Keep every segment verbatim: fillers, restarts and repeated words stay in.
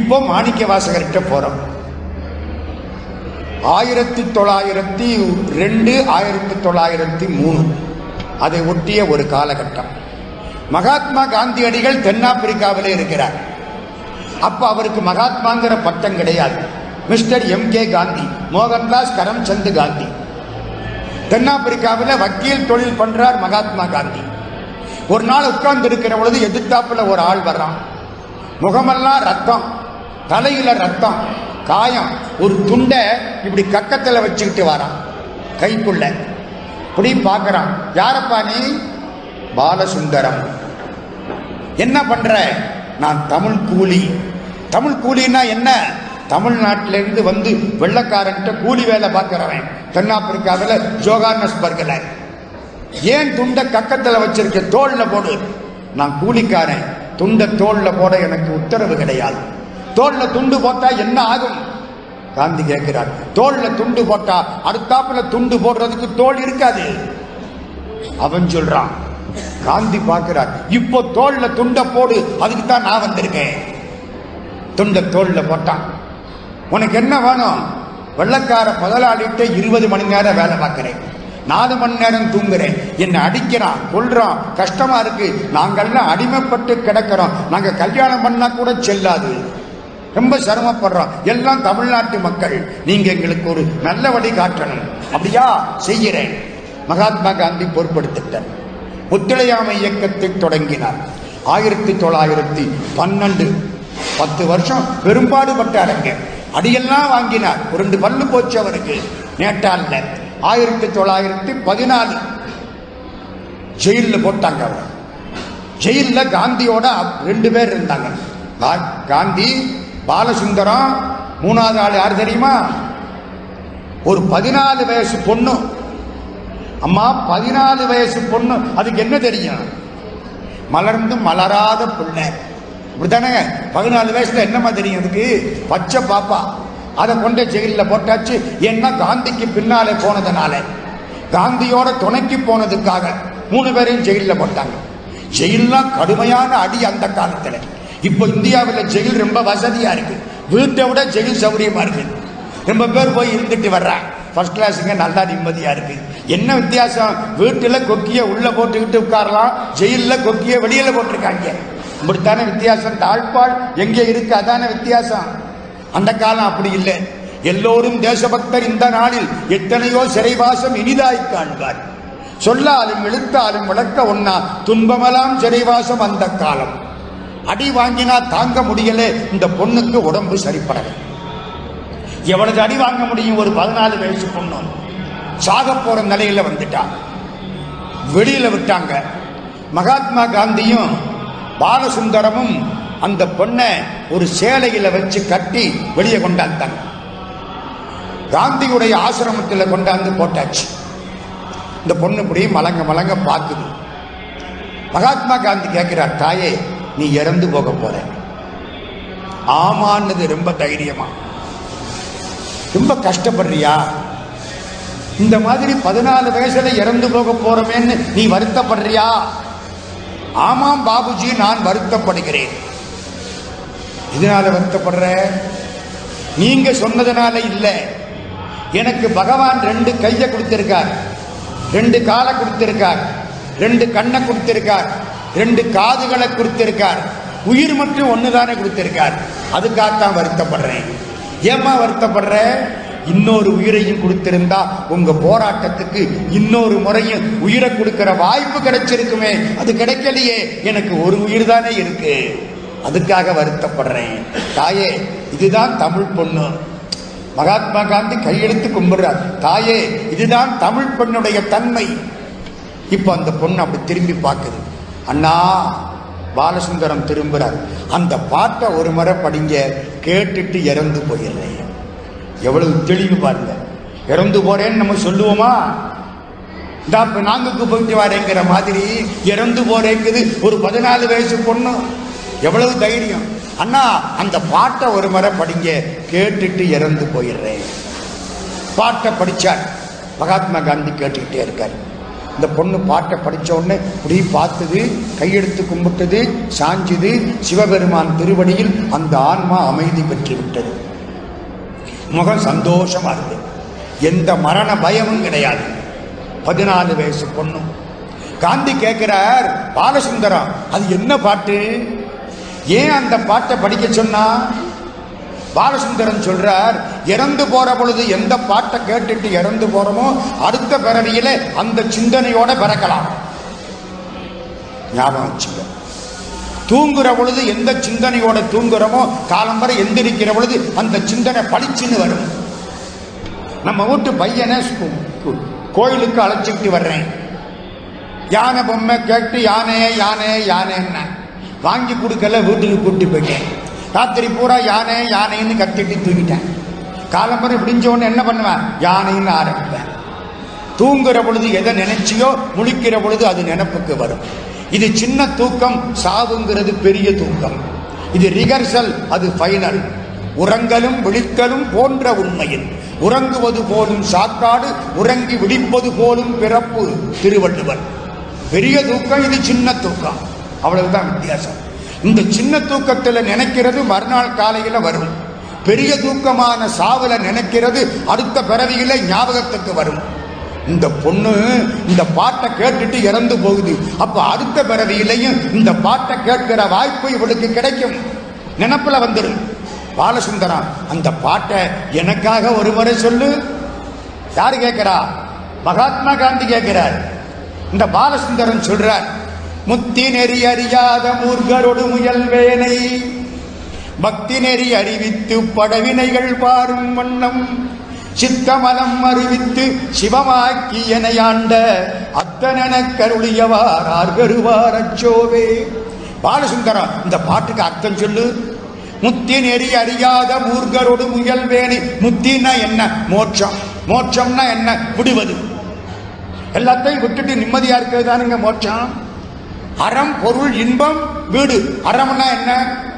இப்போ மாணிக்க வாசகர்கிட்ட போறோம். ஆயிரத்தி தொள்ளாயிரத்தி ரெண்டு ஆயிரத்தி தொள்ளாயிரத்தி மூணு அதை ஒட்டிய ஒரு காலகட்டம். மகாத்மா காந்தியடிகள் தென்னாப்பிரிக்காவிலே இருக்கிறார். அப்ப அவருக்கு மகாத்மாங்கிற பட்டம் கிடையாது. Mister M K Gandhi, Mohandas Karamchand Gandhi. தென்னாப்பிரிக்காவில் வக்கீல் தொழில் பண்றார் மகாத்மா காந்தி. ஒரு நாள் உட்கார்ந்து இருக்கிற பொழுது எதிர்த்தாப்புல ஒரு ஆள் வர்றான். முகமெல்லாம் ரத்தம், தலையில ரத்தம், காயம். ஒரு துண்டை இப்படி கக்கத்துல வச்சுக்கிட்டு வரான் கைக்குள்ள. இப்படி பார்க்கறான். யாரப்பா நீ? பாலசுந்தரம். என்ன பண்ற? நான் தமிழ் கூலி. தமிழ் கூலின்னா என்ன? தமிழ்நாட்டிலிருந்து வந்து வெள்ளக்காரன்ட்ட கூலி வேலை பார்க்கிறவன். தென்னாப்பிரிக்காவில் ஜோகானஸ்பர்க்ல. ஏன் துண்ட கக்கத்துல வச்சிருக்க? தோல்ல போடு. நான் கூலிக்காரன், துண்ட தோல்ல போட எனக்கு உத்தரவு கிடையாது. தோல்ல துண்டு போட்டா என்ன ஆகும்? காந்தி கேட்கிறார். தோல்ல துண்டு போட்டா அடுத்தாப்புல துண்டு போடுறதுக்கு தோல் இருக்காது. அவன் சொல்றான். காந்தி பார்க்கிறார். இப்போ தோல்ல துண்ட போடு, அதுக்கு தான் நான் வந்திருக்கேன். துண்ட தோல்ல போட்டான். உனக்கு என்ன வேணும்? வெள்ளக்கார முதலாளிட்ட இருபது மணி நேரம் வேலை பார்க்கிறேன், நாலு மணி நேரம் தூங்குறேன், என்னை அடிக்கிறான், கொல்றான், கஷ்டமா இருக்கு, நாங்கள்லாம் அடிமைப்பட்டு கிடக்கிறோம், நாங்க கல்யாணம் பண்ணா கூட செல்லாது, ரொம்ப சிரமப்படுறோம், எல்லாம் தமிழ்நாட்டு மக்கள், நீங்க எங்களுக்கு ஒரு நல்ல வழி காட்டணும். அப்படியா? செய்கிறேன். மகாத்மா காந்தி பொறுப்படுத்திட்டார். ஒத்துழையாமை இயக்கத்தை தொடங்கினார். ஆயிரத்தி தொள்ளாயிரத்தி பன்னெண்டு பத்து வருஷம் பெரும்பாடுபட்டாருங்க. அடியெல்லாம் வாங்கினார். ரெண்டு பல்லு போச்சு அவருக்கு நேட்டால்ல. ஆயிரத்தி தொள்ளாயிரத்தி பதினாலு ஜெயில போட்டாங்க. அவர் ஜெயில காந்தியோட ரெண்டு பேர் இருந்தாங்க. காந்தி, பாலசுந்தரம். மூணாவது ஆள் யார் தெரியுமா? ஒரு பதினாலு வயசு பொண்ணு. அம்மா, பதினாலு வயசு பொண்ணு, அதுக்கு என்ன தெரியும்? மலர்ந்து மலராத பிள்ளை, இப்படித்தானே? பதினாலு வயசுல என்னமா தெரியும் அதுக்கு? பச்சை பாப்பா. அதை கொண்ட ஜெயில போட்டாச்சு. ஏன்னா காந்திக்கு பின்னாலே போனதுனால, காந்தியோட துணைக்கு போனதுக்காக மூணு பேரையும் ஜெயில போட்டாங்க. ஜெயிலாம் கடுமையான அடி அந்த காலத்துல. இப்போ இந்தியாவில் ஜெயில் ரொம்ப வசதியா இருக்கு. வீட்டை விட ஜெயில் சௌகரியமா இருக்கு. ரொம்ப பேர் போய் இருந்துட்டு வர்றாங்க. ஃபர்ஸ்ட் கிளாஸுங்க நல்லா நிம்மதியா இருக்கு. என்ன வித்தியாசம்? வீட்டுல கொக்கிய உள்ள போட்டுக்கிட்டு உட்காரலாம், ஜெயில கொக்கிய வெளியில போட்டிருக்காங்க. இப்படித்தானே வித்தியாசம். தாழ்பால் எங்கே இருக்கு, அதான வித்தியாசம். அந்த காலம் அப்படி இல்லை. எல்லோரும் தேசபக்தர். இந்த நாளில் எத்தனையோ சிறைவாசம் இனிதாய் காண்பார். சொல்லாலும் எழுத்தாலும் விளக்க ஒன்னா துன்பமெல்லாம் சிறைவாசம். அந்த காலம் அடி வாங்கினா தாங்க முடியல. இந்த பொண்ணுக்கு உடம்பு சரிப்படலை. எவ்வளவு அடி வாங்க முடியும்? ஒரு பதினாலு வயசு பொண்ணு சாக போற நிலையில வந்துட்டா. வெளியில விட்டாங்க. மகாத்மா காந்தியும் பாலசுந்தரமும் அந்த பொண்ணை ஒரு சேலையில வச்சு கட்டி வெளியே கொண்டாந்தாங்க. காந்தியுடைய ஆசிரமத்தில் கொண்டாந்து போட்டாச்சு. இந்த பொண்ணு இப்படி மலங்க மலங்க பார்க்குது. மகாத்மா காந்தி கேட்கிறார், தாயே, நீ இறந்து போக போற? ஆமான்னது ரொம்ப தைரியமா. ரொம்ப கஷ்டப்படுறியா? இந்த மாதிரி பதினாலு வயசுல இறந்து போக போறமேன்னு நீ வருத்தப்படுறியா? ஆமாம் பாபுஜி, நான் வருத்தப்படுகிறேன். இதனால வருத்தப்படுற? நீங்க சொன்னதுனால இல்ல. எனக்கு பகவான் ரெண்டு கையை கொடுத்திருக்கார், ரெண்டு காலை கொடுத்திருக்கார், ரெண்டு கண்ணை கொடுத்திருக்கார், ரெண்டு காதுகளை கொடுத்திருக்கார், உயிர் மட்டும் ஒண்ணுதானே கொடுத்திருக்கார். அதுக்காகத்தான் வருத்தப்படுறேன். ஏமா வருத்தப்படுற? இன்னொரு உயிரையும் கொடுத்திருந்தா உங்க போராட்டத்துக்கு இன்னொரு முறையும் உயிரை கொடுக்கிற வாய்ப்பு கிடைச்சிருக்குமே. அது கிடைக்கலையே. எனக்கு ஒரு உயிர் தானே இருக்கு, அதுக்காக வருத்தப்படுறேன். தாயே, இதுதான் தமிழ் பொண்ணு. மகாத்மா காந்தி கையெழுத்து கும்பிடுறார். தாயே, இதுதான் தமிழ் பெண்ணுடைய தன்மை. இப்ப அந்த பொண்ணு அப்படி திரும்பி பார்க்குது. அண்ணா, பாலசுந்தரம் திரும்புறார். அந்த பாட்டை ஒரு முறை படிங்க, கேட்டுட்டு இறந்து போயிடுறேன். எவ்வளவு தெளிவு பாருங்க. இறந்து போறேன்னு நம்ம சொல்லுவோமா? நாங்குக்கு போயிட்டு வரேங்கிற மாதிரி இறந்து போறேங்குது ஒரு பதினாலு வயசு பொண்ணு. எவ்வளவு தைரியம்! அண்ணா, அந்த பாட்டை ஒரு முறை படிங்க, கேட்டுட்டு இறந்து போயிடுறேன். பாட்டை படிச்சார். மகாத்மா காந்தி கேட்டுக்கிட்டே இருக்கார். இந்த பொண்ணு பாட்டை படித்த உடனே இப்படி பார்த்தது, கையெடுத்து கும்பிட்டது, சாஞ்சுது. சிவபெருமான் திருவடியில் அந்த ஆன்மா அமைதி பெற்று விட்டது. முகம் சந்தோஷமா இருக்கு. எந்த மரண பயமும் கிடையாது. பதினாலு வயசு பொண்ணு. காந்தி கேட்கிறார், பாலசுந்தரம் அது என்ன பாட்டு, ஏன் அந்த பாட்டை படிக்க சொன்னா? பாலசுந்தரன் சொல்றார், இறந்து போற பொழுது எந்த பாட்டை கேட்டுட்டு இறந்து போறோமோ அடுத்த பிறவியில அந்த சிந்தனையோட பிறக்கலாம். ஞாபகம் வச்சுக்க. தூங்குற பொழுது எந்த சிந்தனையோட தூங்குறோமோ காலம் வரை எந்திரிக்கிற பொழுது அந்த சிந்தனை பளிச்சுன்னு வரும். நம்ம வீட்டு பையனை கோயிலுக்கு அழைச்சிட்டு வர்றேன், யானை பொம்மை கேட்டு யானையே யானையே யானைன்னு வாங்கி கொடுக்கல, வீட்டுக்கு கூட்டி போயிட்டேன். ராத்திரி பூரா யானை யானைன்னு கத்திட்டு தூங்கிட்டேன். காலம்பரை விடிஞ்சோன்னு என்ன பண்ணுவேன், யானைன்னு ஆரம்பிப்பேன். தூங்குற பொழுது எதை நினைச்சியோ முழிக்கிற பொழுது அது நினைப்புக்கு வரும். இது சின்ன தூக்கம், சாவுங்கிறது பெரிய தூக்கம். இது ரிகர்சல், அது ஃபைனல். உறங்கலும் விழித்தலும் போன்ற உண்மையில் உறங்குவது போலும் சாக்காடு, உறங்கி விழிப்பது போலும் பிறப்பு. திருவள்ளுவர். பெரிய தூக்கம், இது சின்ன தூக்கம், அவ்வளவுதான் வித்தியாசம். இந்த சின்ன தூக்கத்தில் நினைக்கிறது மறுநாள் காலையில் வரும். பெரிய தூக்கமான சாவுல நினைக்கிறது அடுத்த பிறவியில ஞாபகத்துக்கு வரும். இந்த பொண்ணு இந்த பாட்டை கேட்டுட்டு இறந்து போகுது. அப்ப அடுத்த பிறவியிலையும் இந்த பாட்டை கேட்கிற வாய்ப்பு இவளுக்கு கிடைக்கும், நினைப்புல வந்துடும். பாலசுந்தரம் அந்த பாட்டை எனக்காக ஒரு முறை சொல்லு. யாரு கேட்கிறா? மகாத்மா காந்தி கேட்கிறார். இந்த பாலசுந்தரன் சொல்றார், முத்தி நெறி அறியாத மூர்கரோடு முயல்வேனை பக்தி நெறி அறிவித்து படவினைகள் பாரும் வண்ணம் சித்தமலம் அறிவித்து சிவமாக்கி எனையாண்ட அத்தனென கருளியவார் ஆர்கருவார் அச்சோவே. பாலசுந்தரம் இந்த பாட்டுக்கு அர்த்தம் சொல்லு. முத்தி நெறி அறியாத மூர்கரோடு முயல்வேனை. முத்தின்னா என்ன? மோட்சம். மோட்சம்னா என்ன? விடுவது. எல்லாத்தையும் விட்டுட்டு நிம்மதியா இருக்கிறது தானுங்க மோட்சம். அறம், பொருள், இன்பம், வீடு. அறம்னா என்ன?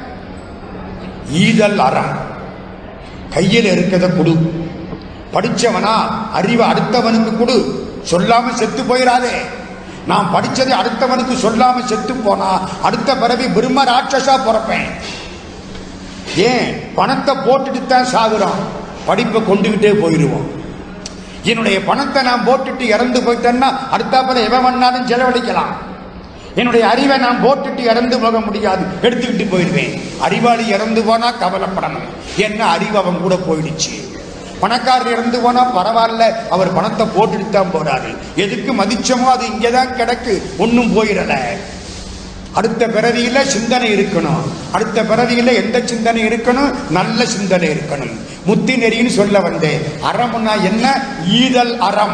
ஈதல் அறம். கையில் இருக்கிறத கொடு. படிச்சவனா அறிவை அடுத்தவனுக்கு கொடு. சொல்லாம செத்து போயிடாதே. நான் படிச்சதை அடுத்தவனுக்கு சொல்லாம செத்து போனா அடுத்த பிறவி பிரம்ம ராட்சசா பிறப்பேன். ஏன்? பணத்தை போட்டுட்டு தான் சாகுறோம், படிப்பை கொண்டுகிட்டே போயிடுவோம். என்னுடைய பணத்தை நான் போட்டுட்டு இறந்து போயிட்டேன்னா அடுத்தாப்புல எவன் வேணாலும் செலவழிக்கலாம். என்னுடைய அறிவை நான் போட்டுட்டு இறந்து போக முடியாது, எடுத்துக்கிட்டு போயிடுவேன். அறிவாளி இறந்து போனா கவலைப்படணும், என்ன அறிவு அவன் கூட போயிடுச்சு. பணக்காரர் இறந்து போனா பரவாயில்ல, அவர் பணத்தை போட்டுட்டு தான் போறாரு. எதுக்கு மதிச்சமோ அது இங்கேதான் கிடக்கு, ஒன்னும் போயிடல. அடுத்த பிறவியில சிந்தனை இருக்கணும். அடுத்த பிறவியில எந்த சிந்தனை இருக்கணும்? நல்ல சிந்தனை இருக்கணும். முத்தி நெறின்னு சொல்ல வந்தேன். அறம்னா என்ன? ஈதல் அறம்.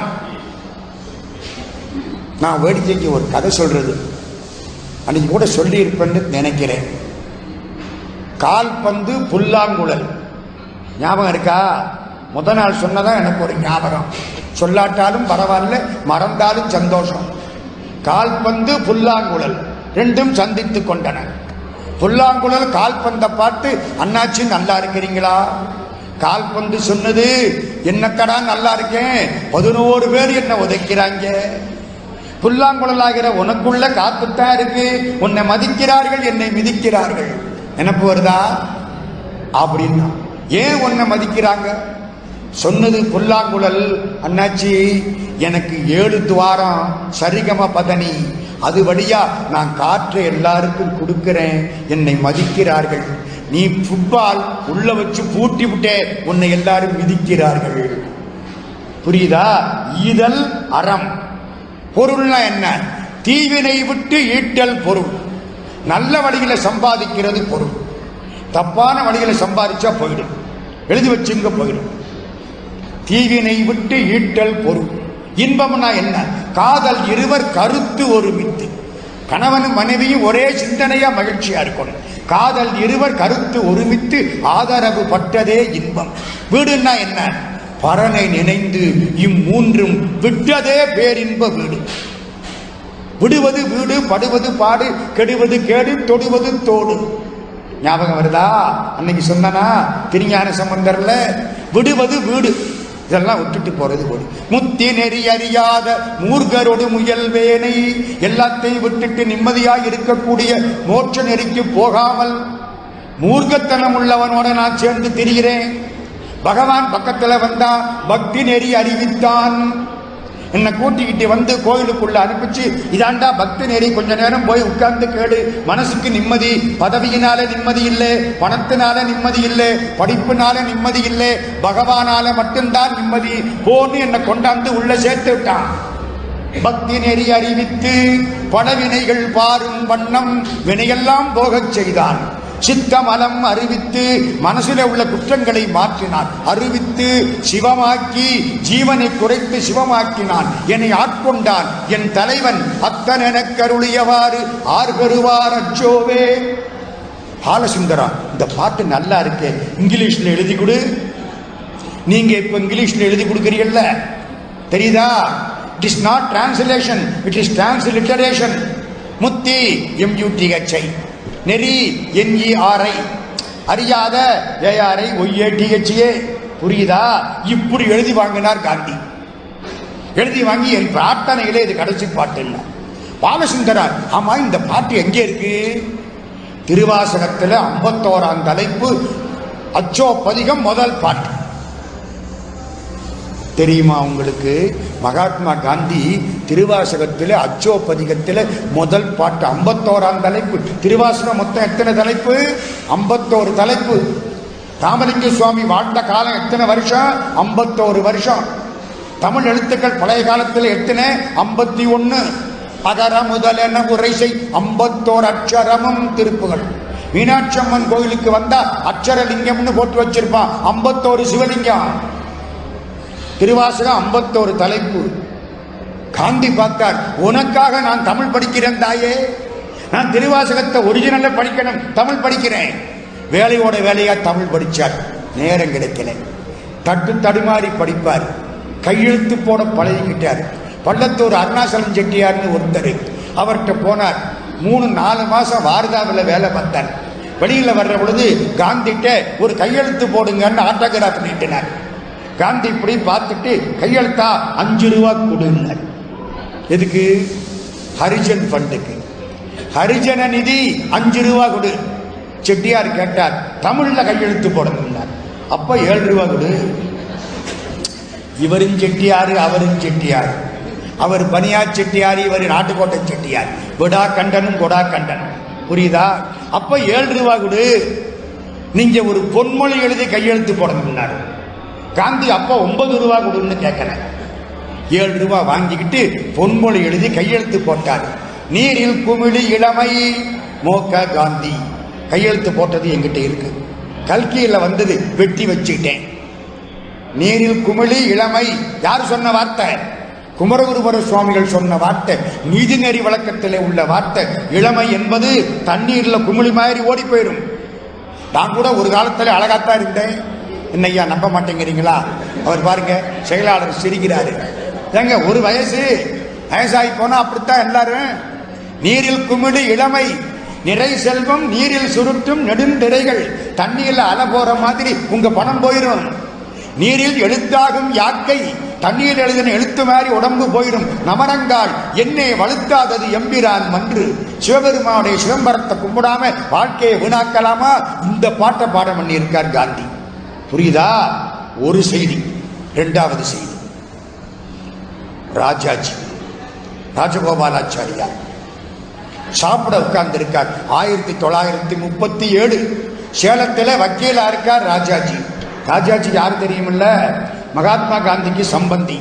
நான் வேடிக்கைக்கு ஒரு கதை சொல்றது அன்னைக்கு கூட சொல்லி இருப்பேன்னு நினைக்கிறேன். கால்பந்து புல்லாங்குழல் ஞாபகம் இருக்கா? முத நாள் சொன்னதான் எனக்கு ஒரு ஞாபகம். சொல்லாட்டாலும் பரவாயில்ல, மறந்தாலும் சந்தோஷம். கால்பந்து புல்லாங்குழல் ரெண்டும் சந்தித்து கொண்டன. புல்லாங்குழல் கால்பந்தை பார்த்து, அண்ணாச்சி நல்லா இருக்கிறீங்களா? கால்பந்து சொன்னது, என்னக்கடா நல்லா இருக்கேன், பதினோரு பேர் என்ன உதைக்கிறாங்க. புல்லாங்குழல் ஆகிற உனக்குள்ள காத்துத்தான் இருக்கு, உன்னை மதிக்கிறார்கள், என்னை மிதிக்கிறார்கள். நினைப்பு வருதா? அப்படின்னா ஏன் உன்னை மதிக்கிறாங்க? சொன்னது புல்லாங்குழல், அண்ணாச்சி எனக்கு ஏழு துவாரம் சரிகம பதனி, அது வழியா நான் காற்றை எல்லாருக்கும் கொடுக்கிறேன், என்னை மதிக்கிறார்கள். நீ ஃபுட்பால் உள்ள வச்சு பூட்டி விட்டே, உன்னை எல்லாரும் மிதிக்கிறார்கள். புரியுதா? ஈதல் அறம். பொருள்னா என்ன? தீவினை விட்டு ஈட்டல் பொருள். நல்ல வழியில சம்பாதிக்கிறது பொருள், தப்பான வழியில சம்பாதிச்சா போயிடும். எழுதி வச்சுங்க, போயிடும். தீவினை விட்டு ஈட்டல் பொருள். இன்பம்னா என்ன? காதல் இருவர் கருத்து ஒருமித்து. கணவனும் மனைவியும் ஒரே சிந்தனையா மகிழ்ச்சியா இருக்கணும். காதல் இருவர் கருத்து ஒருமித்து ஆதரவு பட்டதே இன்பம். வீடுன்னா என்ன? பரனை நினைந்து இம்மூன்றும் விட்டதே பேரின்ப வீடு. விடுவது வீடு, படுவது பாடு, கெடுவது கேடு, தொடுவது தோடு. ஞாபகம் வருதா? அன்னைக்கு சொன்னா திருஞான சம்பந்தர்ல, விடுவது வீடு, இதெல்லாம் விட்டுட்டு போறது போது. முத்தி நெறி அறியாத மூர்கரோடு முயல்வேனை, எல்லாத்தையும் விட்டுட்டு நிம்மதியாக இருக்கக்கூடிய மோட்ச நெறிக்கு போகாமல் மூர்க்கத்தனம் உள்ளவனோட நான் சேர்ந்து திரிகிறேன். பகவான் பக்கத்துல வந்தா பக்தி நெறி அறிவித்தான். என்னை கூட்டிக்கிட்டு வந்து கோயிலுக்குள்ள அனுப்பிச்சு, இதாண்டா பக்தி நெறி, கொஞ்ச நேரம் போய் உட்கார்ந்து கேடு, மனசுக்கு நிம்மதி. பதவியினால நிம்மதி இல்லை, பணத்தினால நிம்மதி இல்லை, படிப்புனால நிம்மதி இல்லை, பகவானால மட்டும்தான் நிம்மதி. போன்னு என்னை கொண்டாந்து உள்ள சேர்த்து விட்டான். பக்தி நெறி அறிவித்து படவினைகள் பாரும் வண்ணம் வினையெல்லாம் போகச் செய்தான். சித்தமலம் அறிவித்து மனசில் உள்ள குற்றங்களை மாற்றினான். அறிவித்து சிவமாக்கி ஜீவனை குறைத்து சிவமாக்கினான். என்னை ஆட்கொண்டான் என் தலைவன் அத்தன கருளியவாறு ஆர்கருவார் அச்சோவே. பாலசுந்தரா, இந்த பாட்டு நல்லா இருக்கு, இங்கிலீஷ்ல எழுதி கொடு. நீங்க இப்ப இங்கிலீஷ்ல எழுதி கொடுக்கிறீங்கல்ல, தெரியுதா? It is not translation, it is transliteration. முத்தி எம்யூடிஹெச்ஐ, நெறி என்இஆர்ஐ, அறியாத ஏஆர்ஐ ஒய்ஏடிஹெச்ஏ. புரியுதா? இப்படி எழுதி வாங்கினார் காந்தி. எழுதி வாங்கி என் பிரார்த்தனையிலே இது கடைசி பாட்டு இல்லை. பாலசுந்தரர், ஆமா இந்த பாட்டு எங்கே இருக்கு? திருவாசகத்தில் ஐம்பத்தோராம் தலைப்பு அச்சோ பதிகம் முதல் பாட்டு. தெரியுமா உங்களுக்கு? மகாத்மா காந்தி திருவாசகத்தில் அச்சோ பதிகத்தில் முதல் பாட்டு ஐம்பத்தோராம் தலைப்பு. திருவாசகம் மொத்தம் எத்தனை தலைப்பு? ஐம்பத்தோரு தலைப்பு. ராமலிங்க சுவாமி வாழ்ந்த காலம் எத்தனை வருஷம்? ஐம்பத்தோரு வருஷம். தமிழ் எழுத்துக்கள் பழைய காலத்தில் எத்தனை? ஐம்பத்தி ஒன்னு. அகர முதலென உரைசை ஐம்பத்தோரு அட்சரமும் திருப்புகள். மீனாட்சி அம்மன் கோயிலுக்கு வந்தா அட்சரலிங்கம்னு போட்டு வச்சிருப்பான். ஐம்பத்தோரு சிவலிங்கம். திருவாசகம் ஐம்பத்தோரு தலைப்பு. காந்தி பார்த்தார், உனக்காக நான் தமிழ் படிக்கிறேன் தாயே, நான் திருவாசகத்தை ஒரிஜினல்ல படிக்கணும், தமிழ் படிக்கிறேன். வேலையோட வேலையா தமிழ் படிச்சார். நேரம் கிடைக்கல, தட்டு தடுமாறி படிப்பார். கையெழுத்து போட பழகிக்கிட்டார். பள்ளத்தூர் அருணாசலம் செட்டியார்னு ஒருத்தர், அவர்கிட்ட போனார். மூணு நாலு மாசம் வாரதாவில் வேலை பார்த்தார். வெளியில வர்ற பொழுது காந்திட்ட ஒரு கையெழுத்து போடுங்கன்னு ஆட்டோகிராஃப் நீட்டினார். காந்தி இப்படி பார்த்துட்டு கையெழுத்தா அஞ்சு ரூபா கொடுங்க. எதுக்கு? ஹரிஜன் ஃபண்டுக்கு. ஹரிஜன நிதி அஞ்சு ரூபா கொடு. செட்டியார் கேட்டார், தமிழ்ல கையெழுத்து போடணும்னார். அப்ப ஏழு ரூபா கொடு. இவரும் செட்டியாரு அவரும் செட்டியார். அவர் பனியா செட்டியார், இவர் நாட்டுக்கோட்டை செட்டியார். விடா கண்டனும் கொடா கண்டனும். புரியுதா? அப்ப ஏழு ரூபா கொடு, நீங்க ஒரு பொன்மொழி எழுதி கையெழுத்து போடணும்னாரு. காந்தி அப்ப ஒன்பது ரூபா கொடுன்னு கேட்கல, ஏழு ரூபா வாங்கிக்கிட்டு பொன்மொழி எழுதி கையெழுத்து போட்டார். நீரில் குமிழி இளமை மோக காந்தி. கையெழுத்து போட்டது எங்கிட்ட இருக்கு. கல்கியில வந்தது, வெட்டி வச்சுட்டேன். நீரில் குமிழி இளமை யார் சொன்ன வார்த்தை? குமரகுருபர சுவாமிகள் சொன்ன வார்த்தை. நீதிநெறி வழக்கத்திலே உள்ள வார்த்தை. இளமை என்பது தண்ணீர்ல குமிழி மாதிரி ஓடி போயிடும். நான் கூட ஒரு காலத்துல அழகாத்தான் இருந்தேன். என்னையா நம்ப மாட்டேங்கிறீங்களா? அவர் பாருங்க, செயலாளர் சிரிக்கிறாரு. ஏங்க, ஒரு வயசு வயசாகி போனா அப்படித்தான் எல்லாரும். நீரில் குமிழி இளமை நிறை செல்வம் நீரில் சுருட்டும் நெடுந்திரைகள். தண்ணீர்ல அலை போற மாதிரி உங்க பணம் போயிடும். நீரில் எழுத்தாகும் யாக்கை, தண்ணீர் எழுதின எழுத்து மாதிரி உடம்பு போயிடும். நமரங்கால் என்னை வலுத்தாதது எம்பிரான் மன்று. சிவபெருமானுடைய சிதம்பரத்தை கும்பிடாம வாழ்க்கையை வீணாக்கலாமா? இந்த பாட்டை பாடம் பண்ணி இருக்கார் காந்தி. புரியுதா? ஒரு செய்தி. இரண்டாவது செய்தி, ராஜாஜி ராஜகோபாலாச்சாரியார் சாப்பிட உட்கார்ந்து இருக்கார். ஆயிரத்தி தொள்ளாயிரத்தி முப்பத்தி ஏழு சேலத்தில் வக்கீலா இருக்கார் ராஜாஜி. ராஜாஜி யார் தெரியுமில்ல? மகாத்மா காந்திக்கு சம்பந்தி.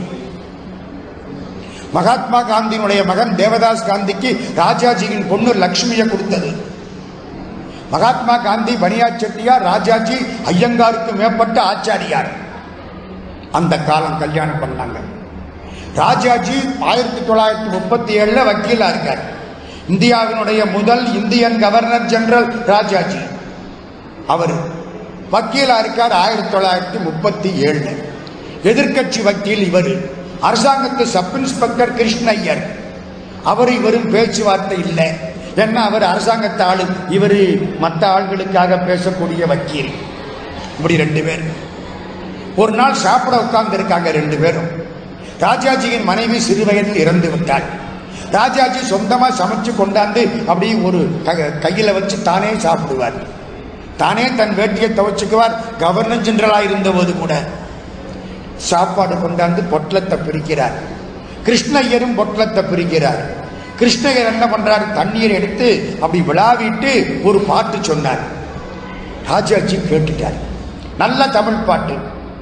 மகாத்மா காந்தியினுடைய மகன் தேவதாஸ் காந்திக்கு ராஜாஜியின் பொண்ணு லட்சுமியை கொடுத்தது. மகாத்மா காந்தி பனியா செட்டியார், ராஜாஜி ஐயங்காருக்கு மேற்பட்ட ஆச்சாரியார். அந்த காலம் கல்யாணம் பண்ணாங்க. ராஜாஜி ஆயிரத்தி தொள்ளாயிரத்தி முப்பத்தி ஏழுல வக்கீலா இருக்கார். இந்தியாவினுடைய முதல் இந்தியன் கவர்னர் ஜெனரல் ராஜாஜி. அவர் வக்கீலா இருக்கார் ஆயிரத்தி தொள்ளாயிரத்தி முப்பத்தி ஏழுல. எதிர்கட்சி வக்கீல் இவர். அரசாங்கத்து சப் இன்ஸ்பெக்டர் கிருஷ்ணய்யர். அவர் இவரும் பேச்சுவார்த்தை இல்லை. ஏன்னா அவர் அரசாங்கத்தை ஆளு, இவர் மற்ற ஆள்களுக்காக பேசக்கூடிய வக்கீல். இப்படி ரெண்டு பேர். ஒரு நாள் சாப்பிட உட்கார்ந்து இருக்காங்க ரெண்டு பேரும். ராஜாஜியின் மனைவி சிறு வயதில் இறந்து விட்டாள். ராஜாஜி சொந்தமா சமைச்சு கொண்டாந்து அப்படி ஒரு கையில வச்சு தானே சாப்பிடுவார். தானே தன் வேட்டியை துவைச்சுக்குவார். கவர்னர் ஜெனரலா இருந்த போது கூட சாப்பாடு கொண்டாந்து பொட்டலத்தை பிரிக்கிறார். கிருஷ்ணய்யரும் பொட்டலத்தை பிரிக்கிறார். கிருஷ்ணய்யர் என்ன பண்றாரு, தண்ணீர் எடுத்து அப்படி விழாவிட்டு ஒரு பாட்டு சொன்னார். ராஜாஜி கேட்டுட்டார். நல்ல தமிழ் பாட்டு.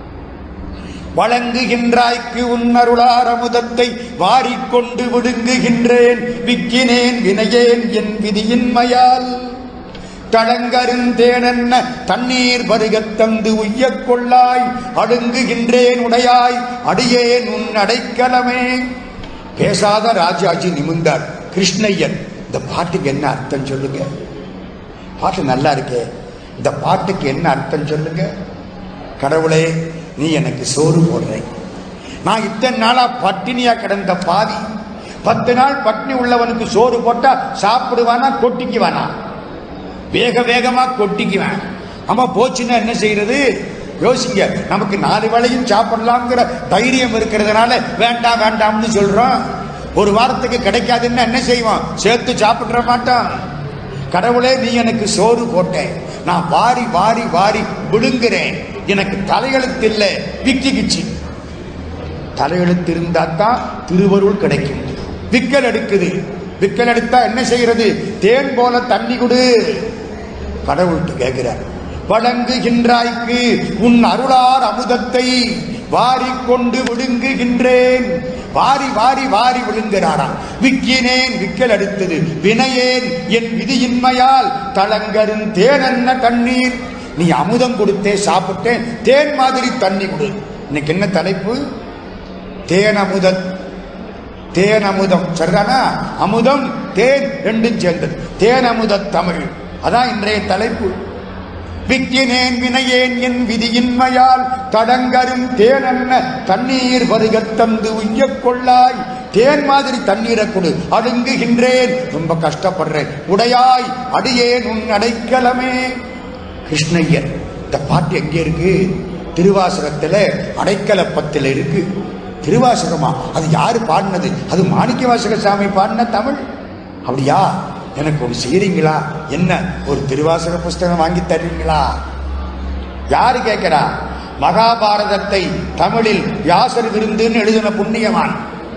வழங்குகின்றாய்க்கு உன்னருளார் அமுதத்தை வாரிக்கொண்டு விடுங்குகின்றேன், விக்கினேன் வினையேன் என் விதியின்மையால், தடங்கருந்தேனென்ன தண்ணீர் பருகத் தந்து உய்யக் கொள்ளாய், அடுங்குகின்றேன் உடையாய் அடியேன் உன் அடைக்கலமே. பேசாத ராஜாஜி நிமிர்ந்தார். கிருஷ்ணய்யன், இந்த பாட்டுக்கு என்ன அர்த்தம் சொல்லுங்க. பாட்டு நல்லா இருக்கே, இந்த பாட்டுக்கு என்ன அர்த்தம் சொல்லுங்க. கடவுளே, நீ எனக்கு சோறு போடுற. நான் இத்தனை நாளா பட்டினியா கிடந்த பாவி, பத்து நாள் பட்டினி உள்ளவனுக்கு சோறு போட்டா சாப்பிடுவானா கொட்டிக்குவானா? வேக வேகமா கொட்டிக்குவேன். ஆமா, போச்சுன்னா என்ன செய்யறது? யோசிங்க. நமக்கு நாலு வேளையும் சாப்பிடலாம்ங்கிற தைரியம் இருக்கிறதுனால வேண்டாம் வேண்டாம்னு சொல்றோம். ஒரு வாரத்துக்கு கிடைக்காதுன்னு என்ன செய்வோம்? சேர்த்து சாப்பிட்ற மாட்டோம். கடவுளே, நீ எனக்கு சோறு போட்டேன், நான் வாரி வாரி வாரி விழுங்குறேன், எனக்கு தலையெழுத்து இல்லை, விக்கிக்குச்சு. தலையெழுத்து இருந்தா தான் திருவருள் கிடைக்கும். விக்கல் எடுக்குது. விக்கல் எடுத்தா என்ன செய்யறது? தேன் போல தண்ணி கொடு. கடவுள்கிட்ட கேட்கிறார். வழங்குகின்றாய்க்கு உன் அருளார் அமுதத்தை வாரிக்கொண்டு விழுங்குகின்றேன். வாரி வாரி வாரி விழுங்குகிறாராம். விக்கினேன், விக்கல் அடுத்தது. வினையேன் என் விதியின்மையால், தளங்கரும் தேனென்ன தண்ணீர். நீ அமுதம் கொடுத்தே சாப்பிட்டேன், தேன் மாதிரி தண்ணி கொடு. இன்னைக்கு என்ன தலைப்பு? தேன் அமுதம். தேன் அமுதம் சரிதானா? அமுதம் தேன் ரெண்டும் சேர்ந்தது. தேன் அமுத தமிழ், அதான் இன்றைய தலைப்பு. விக்கினேன் வினையேன் என் விதியின்மையால், தடங்கரும் தேனென்ன தண்ணீர் வருகத் தந்து உய்யக் கொள்ளாய். தேன் மாதிரி தண்ணீரை கொடு, அடுங்குகின்றேன், ரொம்ப கஷ்டப்படுறேன், உடையாய் அடியேன் உன் அடைக்கலமே. கிருஷ்ணய்யர். இந்த பாட்டு எங்கே இருக்கு? திருவாசகத்துல அடைக்கலப்பத்தில் இருக்கு. திருவாசகமா? அது யாரு பாடினது? அது மாணிக்க வாசக சாமி பாடின தமிழ். அப்படியா? எனக்கு ஒரு செய்றீங்களா? என்ன, ஒரு திருவாசக புஸ்தகம் வாங்கி தர்றீங்களா? யாரு கேட்கிறா? மகாபாரதத்தை தமிழில் வியாசர் விருந்துன்னு எழுதின புண்ணியவான்.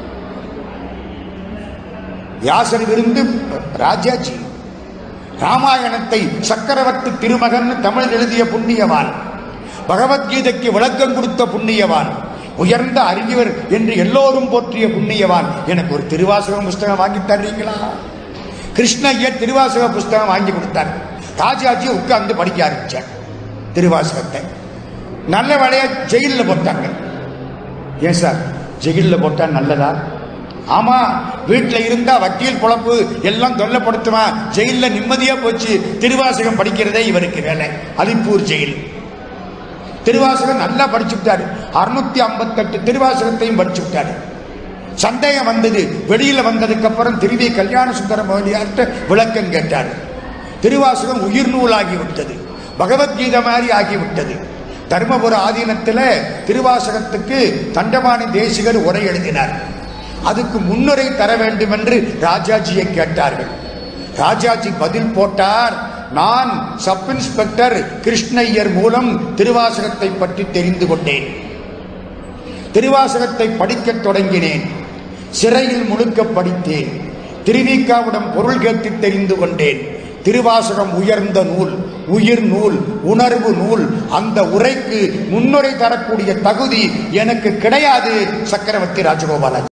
வியாசர் விருந்து ராஜாஜி. ராமாயணத்தை சக்கரவர்த்தி திருமகன் தமிழ் எழுதிய புண்ணியவான். பகவத்கீதைக்கு விளக்கம் கொடுத்த புண்ணியவான். உயர்ந்த அறிஞர் என்று எல்லோரும் போற்றிய புண்ணியவான். எனக்கு ஒரு திருவாசக புஸ்தகம் வாங்கி தர்றீங்களா? கிருஷ்ணய்யர் திருவாசக புஸ்தகம் வாங்கி கொடுத்தார். ராஜாஜி உட்கார்ந்து படிக்க ஆரம்பிச்சார் திருவாசகத்தை. நல்ல வேலைய ஜெயிலில் போட்டாங்க. ஏன் சார் ஜெயிலில் போட்டா நல்லதா? ஆமா, வீட்டில் இருந்தா வக்கீல் பொழப்பு எல்லாம் தொல்லப்படுத்துவான். ஜெயில நிம்மதியா போச்சு. திருவாசகம் படிக்கிறதே இவருக்கு வேலை. அலிப்பூர் ஜெயில். திருவாசகம் நல்லா படிச்சு விட்டாரு. அறுநூத்தி ஐம்பத்தி எட்டு திருவாசகத்தையும் படிச்சு விட்டாரு. சந்தேகம் வந்தது. வெளியில வந்ததுக்கு அப்புறம் திருவி கல்யாண சுந்தர முதலியார்ட்ட விளக்கம் கேட்டார். திருவாசகம் உயிர் நூலாகி விட்டது, பகவத்கீதை மாதிரி ஆகிவிட்டது. தர்மபுர ஆதீனத்தில் திருவாசகத்துக்கு தண்டபாணி தேசிகர் உரை எழுதினார். அதுக்கு முன்னுரை தர வேண்டும் என்று ராஜாஜியை கேட்டார்கள். ராஜாஜி பதில் போட்டார். நான் சப் இன்ஸ்பெக்டர் கிருஷ்ணய்யர் மூலம் திருவாசகத்தை பற்றி தெரிந்து கொண்டேன். திருவாசகத்தை படிக்க தொடங்கினேன். சிறையில் முழுக்க படித்தேன். திருவிக்காவிடம் பொருள் கேட்டு தெரிந்து கொண்டேன். திருவாசகம் உயர்ந்த நூல், உயிர் நூல், உணர்வு நூல். அந்த உரைக்கு முன்னுரை தரக்கூடிய தகுதி எனக்கு கிடையாது. சக்கரவர்த்தி ராஜகோபாலாச்சாரி.